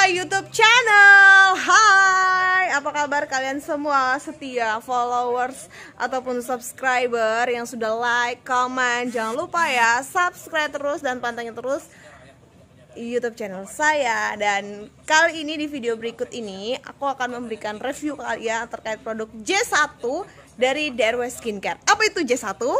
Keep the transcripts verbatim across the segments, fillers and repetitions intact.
YouTube channel. Hai, apa kabar kalian semua setia followers ataupun subscriber yang sudah like, comment. Jangan lupa ya, subscribe terus dan pantengin terus YouTube channel saya. Dan kali ini di video berikut ini aku akan memberikan review kalian terkait produk J satu dari D R W Skincare. Apa itu J satu?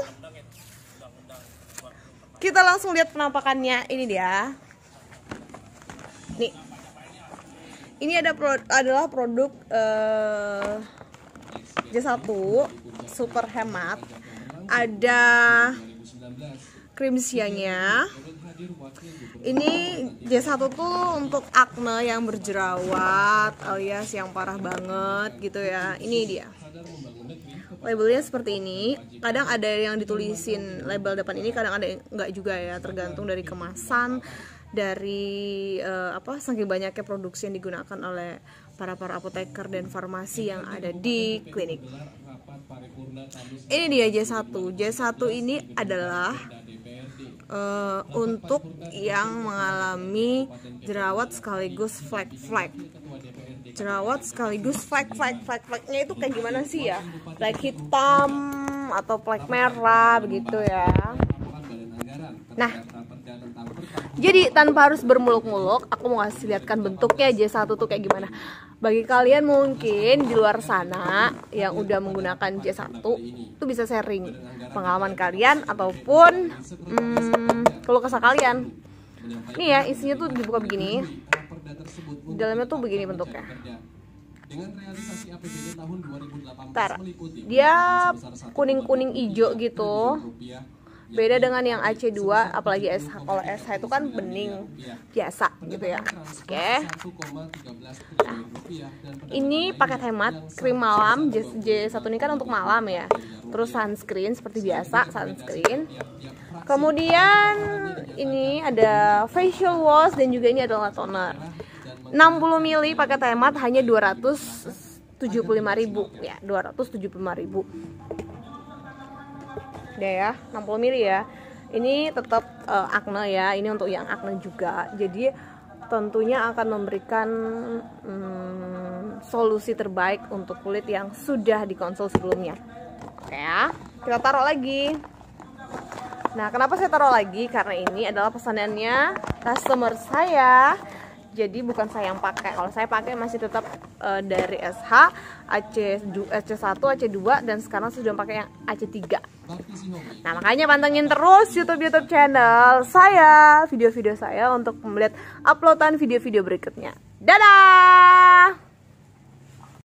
Kita langsung lihat penampakannya. Ini dia. Nih, ini ada pro, adalah produk uh, J satu super hemat. Ada krim siangnya. Ini J satu tuh untuk akne yang berjerawat alias yang parah banget gitu ya. Ini dia. Labelnya seperti ini. Kadang ada yang ditulisin label depan ini, kadang ada yang enggak juga ya, tergantung dari kemasan, dari uh, apa saking banyaknya produksi yang digunakan oleh para para apoteker dan farmasi yang ada di klinik. Ini dia J satu. J satu ini adalah uh, untuk yang mengalami jerawat sekaligus flek-flek. Jerawat sekaligus flek-flek. Flek-fleknya itu kayak gimana sih ya? Flek hitam atau flek merah begitu ya. Nah, jadi tanpa harus bermuluk-muluk, aku mau kasih lihatkan bentuknya J satu tuh kayak gimana. Bagi kalian mungkin di luar sana yang udah menggunakan J satu, itu bisa sharing pengalaman kalian ataupun hmm, keluh kesah kalian. Nih ya, isinya tuh dibuka begini. Di dalamnya tuh begini bentuknya. Ntar, dia kuning-kuning hijau gitu. Beda dengan yang A C dua, apalagi S H. Kalau S H itu kan bening biasa gitu ya. Oke. Nah, ini paket hemat krim malam. J satu ini kan untuk malam ya. Terus sunscreen seperti biasa, sunscreen. Kemudian ini ada facial wash dan juga ini adalah toner. enam puluh mililiter paket hemat hanya dua ratus tujuh puluh lima ribu ya, dua ratus tujuh puluh lima ribu. Udah ya, enam puluh mililiter ya. Ini tetap uh, akne ya, ini untuk yang akne juga. Jadi tentunya akan memberikan hmm, solusi terbaik untuk kulit yang sudah dikonsul sebelumnya. Oke ya, kita taruh lagi. Nah, kenapa saya taruh lagi? Karena ini adalah pesanannya customer saya. Jadi bukan saya yang pakai. Kalau saya pakai masih tetap uh, dari S H, A C satu, A C dua, dan sekarang sudah pakai yang A C tiga. Nah, makanya pantengin terus YouTube-YouTube channel saya, video-video saya untuk melihat uploadan video-video berikutnya. Dadah!